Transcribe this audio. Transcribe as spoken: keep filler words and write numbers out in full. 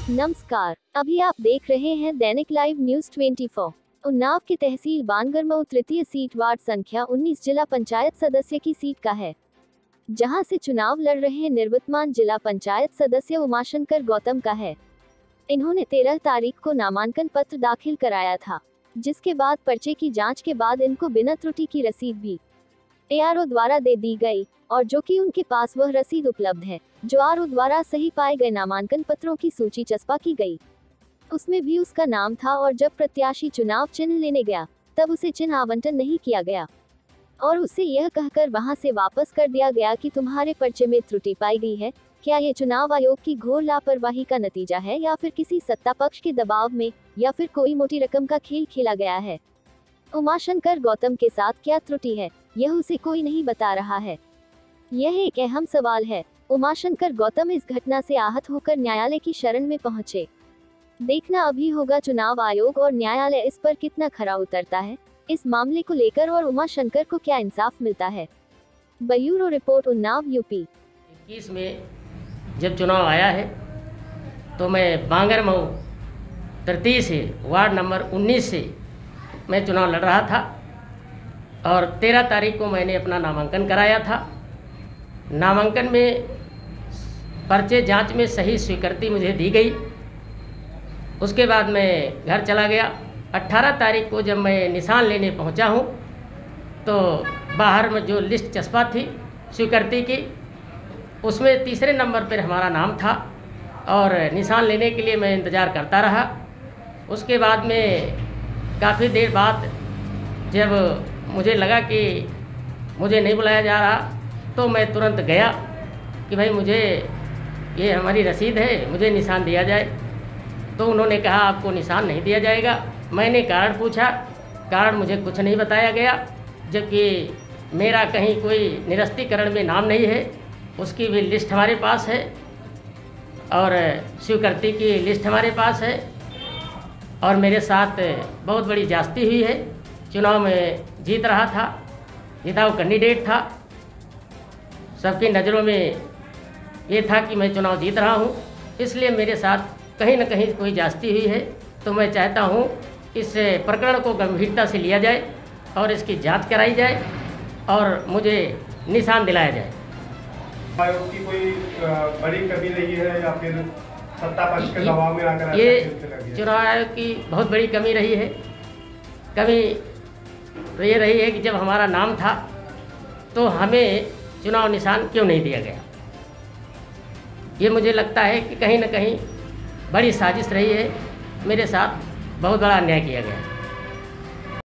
नमस्कार, अभी आप देख रहे हैं दैनिक लाइव न्यूज चौबीस। उन्नाव के तहसील बानगरमऊ तृतीय सीट वार्ड संख्या उन्नीस जिला पंचायत सदस्य की सीट का है, जहां से चुनाव लड़ रहे निवर्तमान जिला पंचायत सदस्य उमाशंकर गौतम का है। इन्होंने तेरह तारीख को नामांकन पत्र दाखिल कराया था, जिसके बाद पर्चे की जांच के बाद इनको बिना त्रुटि की रसीद भी एआरओ द्वारा दे दी गई, और जो कि उनके पास वह रसीद उपलब्ध है जो आरओ द्वारा सही पाए गए नामांकन पत्रों की सूची चस्पा की गई। उसमें भी उसका नाम था, और जब प्रत्याशी चुनाव चिन्ह लेने गया तब उसे चिन्ह आवंटन नहीं किया गया और उसे यह कहकर वहां से वापस कर दिया गया कि तुम्हारे पर्चे में त्रुटि पाई गई है। क्या ये चुनाव आयोग की घोर लापरवाही का नतीजा है, या फिर किसी सत्ता पक्ष के दबाव में, या फिर कोई मोटी रकम का खेल खेला गया है? उमाशंकर गौतम के साथ क्या त्रुटि है, यह उसे कोई नहीं बता रहा है। यह एक अहम सवाल है। उमाशंकर गौतम इस घटना से आहत होकर न्यायालय की शरण में पहुंचे। देखना अभी होगा चुनाव आयोग और न्यायालय इस पर कितना खरा उतरता है इस मामले को लेकर, और उमाशंकर को क्या इंसाफ मिलता है। Bureau report, Unnao, UP. इक्कीस में जब चुनाव आया है तो मैं बांगरमऊ तृतीय से वार्ड नंबर उन्नीस से मैं चुनाव लड़ रहा था, और तेरह तारीख को मैंने अपना नामांकन कराया था। नामांकन में पर्चे जांच में सही स्वीकृति मुझे दी गई। उसके बाद मैं घर चला गया। अट्ठारह तारीख को जब मैं निशान लेने पहुंचा हूं तो बाहर में जो लिस्ट चस्पा थी स्वीकृति की, उसमें तीसरे नंबर पर हमारा नाम था, और निशान लेने के लिए मैं इंतज़ार करता रहा। उसके बाद में काफ़ी देर बाद जब मुझे लगा कि मुझे नहीं बुलाया जा रहा, तो मैं तुरंत गया कि भाई मुझे ये हमारी रसीद है, मुझे निशान दिया जाए। तो उन्होंने कहा आपको निशान नहीं दिया जाएगा। मैंने कारण पूछा, कारण मुझे कुछ नहीं बताया गया, जबकि मेरा कहीं कोई निरस्तीकरण में नाम नहीं है। उसकी भी लिस्ट हमारे पास है, और स्वीकृति की लिस्ट हमारे पास है, और मेरे साथ बहुत बड़ी जास्ती हुई है। चुनाव में जीत रहा था, जिताऊ कैंडिडेट था। सबकी नज़रों में ये था कि मैं चुनाव जीत रहा हूँ, इसलिए मेरे साथ कहीं न कहीं कोई जास्ती हुई है। तो मैं चाहता हूँ इस प्रकरण को गंभीरता से लिया जाए और इसकी जांच कराई जाए और मुझे निशान दिलाया जाए। आयोग की कोई बड़ी कमी रही है, या फिर सत्ता पक्ष के दबाव में आकर ये चुनाव आयोग की बहुत बड़ी कमी रही है। कमी ये रही है कि जब हमारा नाम था तो हमें चुनाव निशान क्यों नहीं दिया गया। ये मुझे लगता है कि कहीं न कहीं बड़ी साजिश रही है, मेरे साथ बहुत बड़ा अन्याय किया गया।